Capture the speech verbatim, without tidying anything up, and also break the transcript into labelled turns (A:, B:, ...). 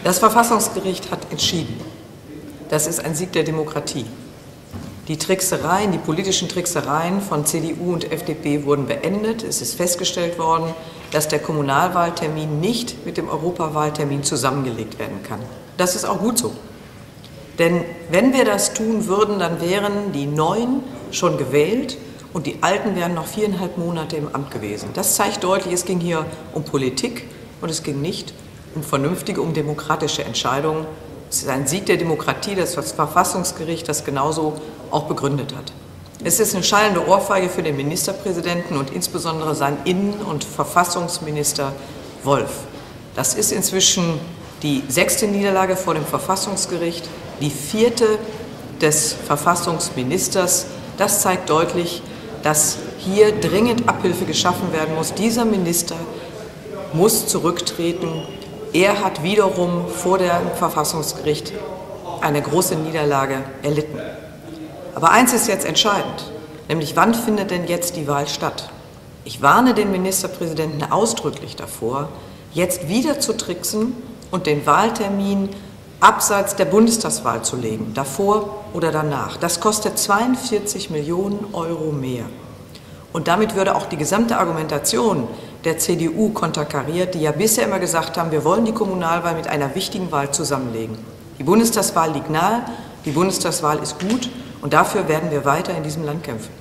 A: Das Verfassungsgericht hat entschieden. Das ist ein Sieg der Demokratie. Die Tricksereien, die politischen Tricksereien von C D U und F D P wurden beendet. Es ist festgestellt worden, dass der Kommunalwahltermin nicht mit dem Europawahltermin zusammengelegt werden kann. Das ist auch gut so. Denn wenn wir das tun würden, dann wären die Neuen schon gewählt und die Alten wären noch viereinhalb Monate im Amt gewesen. Das zeigt deutlich, es ging hier um Politik und es ging nicht um vernünftige, um demokratische Entscheidungen. Es ist ein Sieg der Demokratie, das das Verfassungsgericht das genauso auch begründet hat. Es ist eine schallende Ohrfeige für den Ministerpräsidenten und insbesondere seinen Innen- und Verfassungsminister Wolf. Das ist inzwischen die sechste Niederlage vor dem Verfassungsgericht, die vierte des Verfassungsministers. Das zeigt deutlich, dass hier dringend Abhilfe geschaffen werden muss. Dieser Minister muss zurücktreten. Er hat wiederum vor dem Verfassungsgericht eine große Niederlage erlitten. Aber eins ist jetzt entscheidend, nämlich wann findet denn jetzt die Wahl statt? Ich warne den Ministerpräsidenten ausdrücklich davor, jetzt wieder zu tricksen und den Wahltermin abseits der Bundestagswahl zu legen, davor oder danach. Das kostet zweiundvierzig Millionen Euro mehr. Und damit würde auch die gesamte Argumentation der C D U konterkariert, die ja bisher immer gesagt haben, wir wollen die Kommunalwahl mit einer wichtigen Wahl zusammenlegen. Die Bundestagswahl liegt nahe, die Bundestagswahl ist gut und dafür werden wir weiter in diesem Land kämpfen.